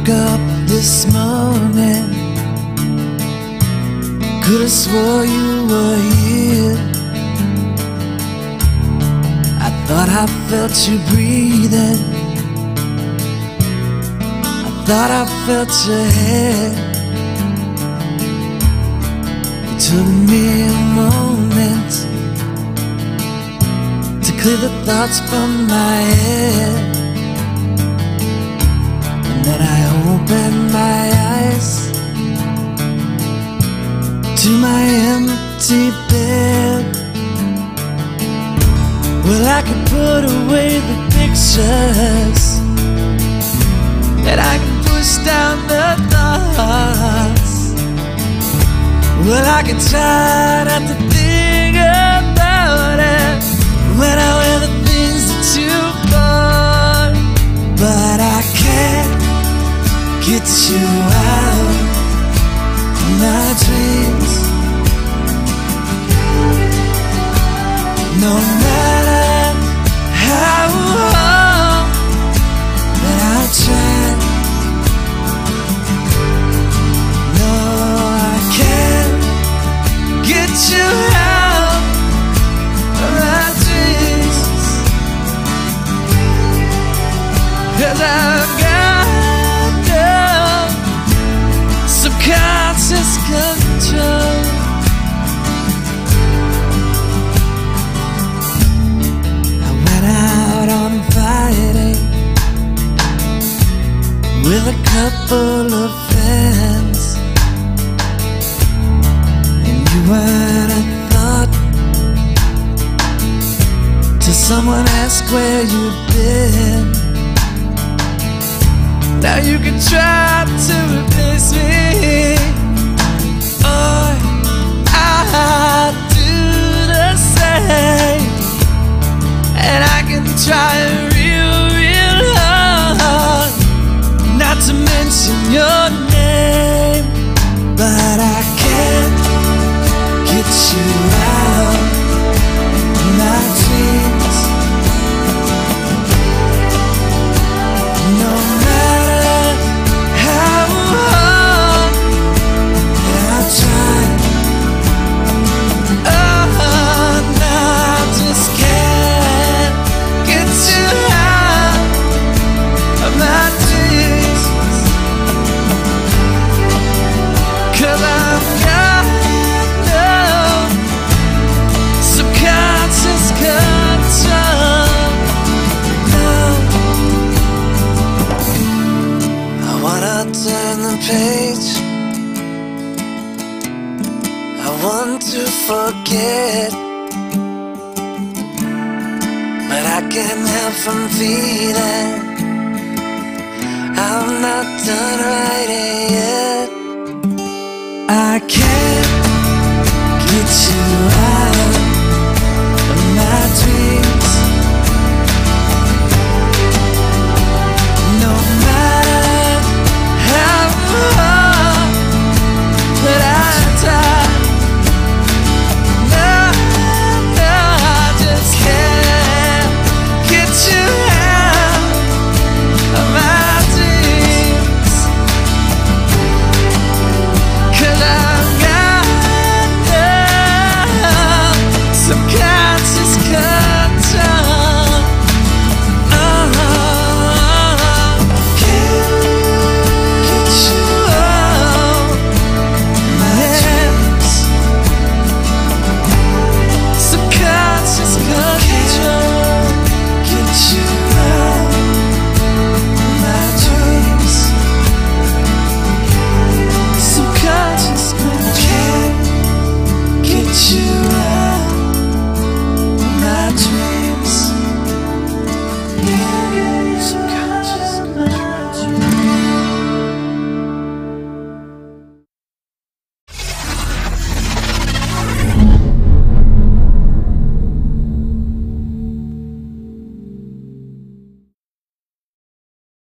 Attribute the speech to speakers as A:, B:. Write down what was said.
A: woke up this morning, could've swore you were here. I thought I felt you breathing, I thought I felt your head. It took me a moment to clear the thoughts from my head. And then I opened my eyes to my empty bed. Well, I could put away the pictures, and I can push down the thoughts. Well, I can try not to think about it when I wear the things that you bought, but I can't get you out of my dreams. No matter how hard that I try, no, I can't get you out of my dreams, 'cause I've got no subconscious control. Friday with a couple of friends, and you weren't a thought till someone asked where you've been. Now you can try to replace me, or I'll do the same. And I can try real hard not to mention your name, but I can't get you out of my dreams. No matter how hard that I try, oh, no, I just can't get you out of my dreams, 'cause I've got no subconscious control. No. I wanna turn the page, I want to forget, but I can't help from feeling I'm not done writing yet. I can't get you out